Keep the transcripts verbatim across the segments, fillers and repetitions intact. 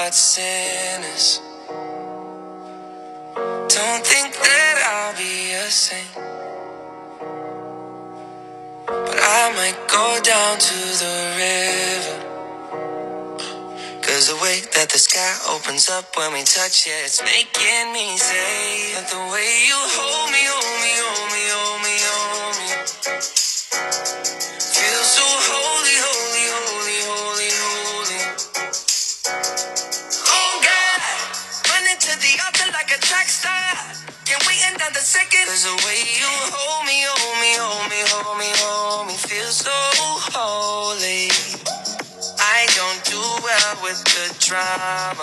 not sinners. Don't think that I'll be a saint, but I might go down to the river. Cause the way that the sky opens up when we touch it, it's making me say that the way you hold me, hold me, hold me, hold me, hold me, feels so holy, holy, holy, holy, holy. Oh God, running to the altar like a track star. Can't wait another second. Cause the way you hold me, hold me, hold me, hold me, hold me, feels so holy. I don't do well with the drama,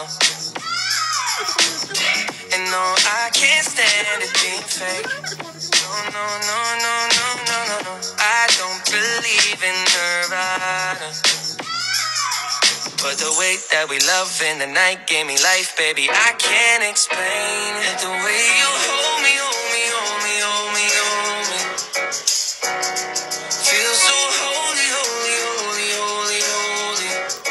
and no, I can't stand it being fake. No, no, no, no, no, no, no, no. I don't believe in Nirvana, but the way that we love in the night gave me life, baby. I can't explain it. The way you hold me, hold me, hold me, hold me, hold me, feels so holy, holy, holy, holy, holy.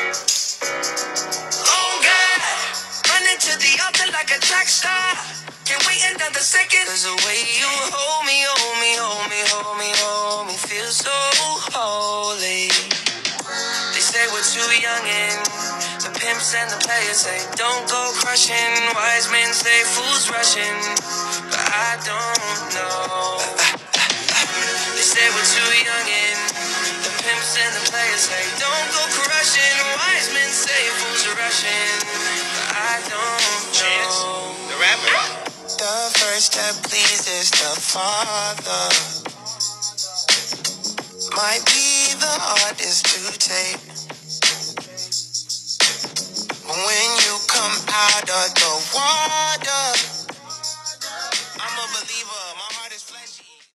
Oh God, running to the altar like a track star. Can't wait another second. Cause the way you hold me, hold me, hold me, hold me, hold me, feels so holy. They say we're too young and the pimps and the players say don't go crushing. Wise men say fools rushing, but I don't know. They say we're too young and the pimps and the players say don't go crushing. Wise men say fools are rushing, but I don't know. The rapper. The first that pleases the Father might be the hardest to take. When you come out of the water,